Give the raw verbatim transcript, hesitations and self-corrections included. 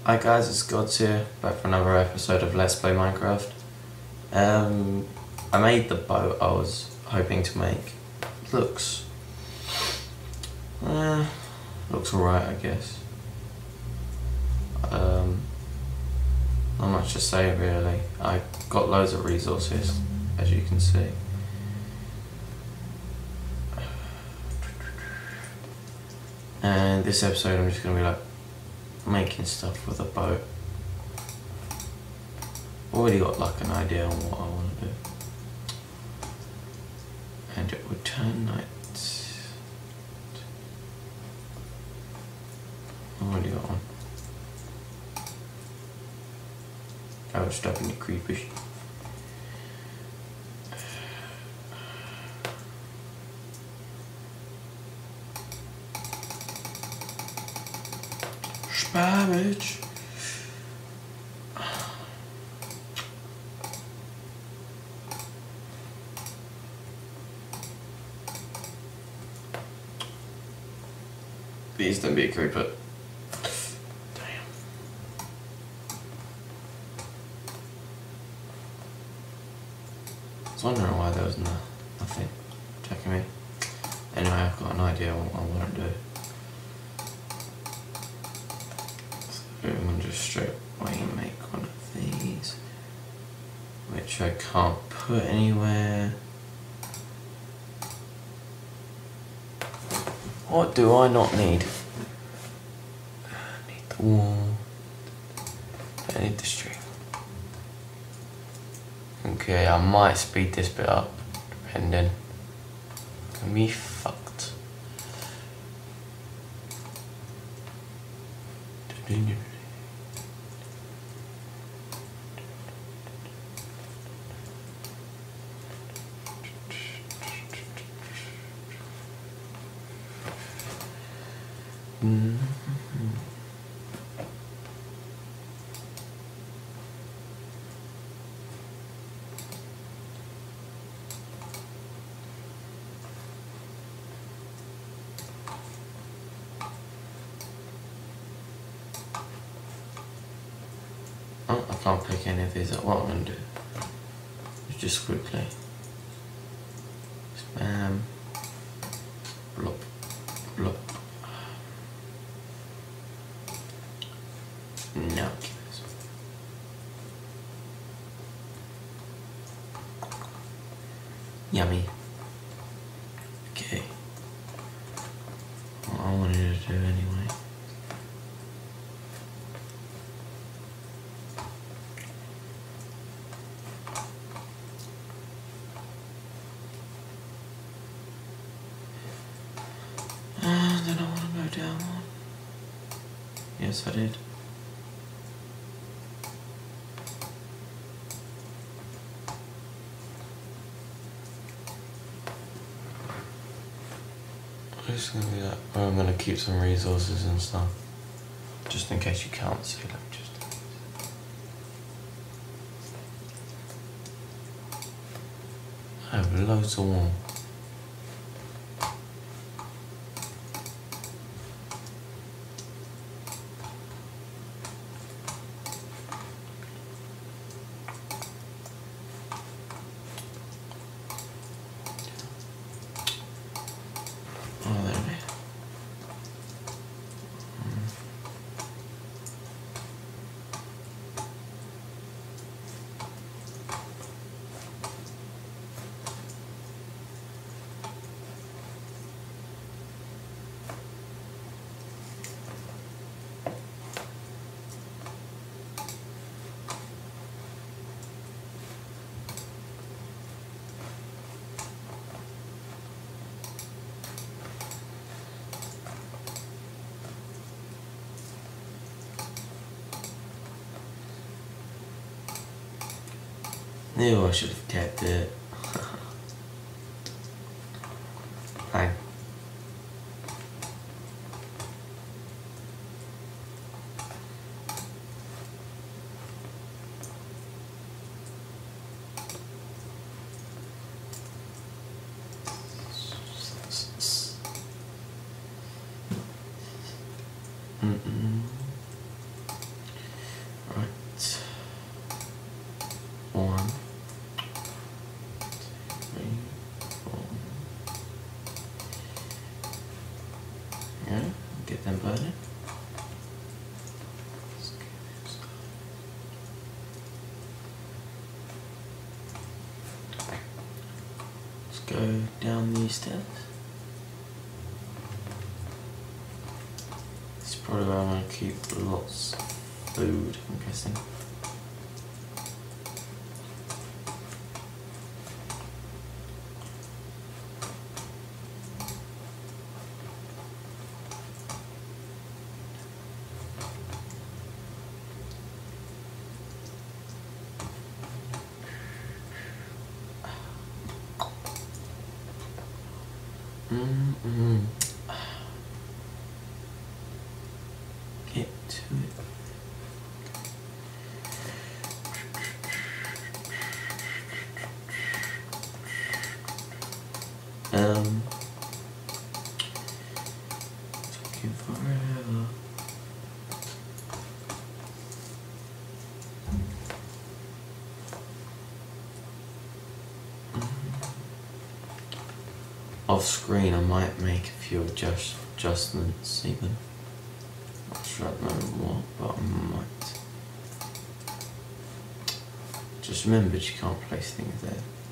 Hi guys, it's Gods here, back for another episode of Let's Play Minecraft. Um, I made the boat I was hoping to make. Looks... Uh, looks alright, I guess. Um, not much to say really. I got loads of resources, as you can see. And this episode I'm just going to be like making stuff with a boat. Already got like an idea on what I want to do. And it would turn night. I've already got one. I was stuck in the creepers. Spamage. Please don't be a creeper. Damn. I was wondering why there was no, nothing checking me. Anyway, I've got an idea on what I want to do. So I'm going to just straight away make one of these, which I can't put anywhere. What do I not need? I need the wall. I need the string. Okay, I might speed this bit up, depending. Can be fucked. Mm-hmm. Oh, I can't pick any of these up. What I'm going to do is just quickly spam, blop, blop. No. Yummy. Okay. What I wanted to do anyway. And then I want to go down one. Yes, I did. It's gonna be that. Or I'm gonna keep some resources and stuff, just in case you can't see. Let me just. I have loads of wool. Oh, there it is. Knew I should have kept it. Fine. Mm-mm. go down these stairs. This is probably where I'm going to keep lots of food, I'm guessing. Mm-hmm. Get to it. Um, taking forever. Off screen, I might make a few adjust adjustments even. Not sure I don't know what, but I might. Just remembered you can't place things there.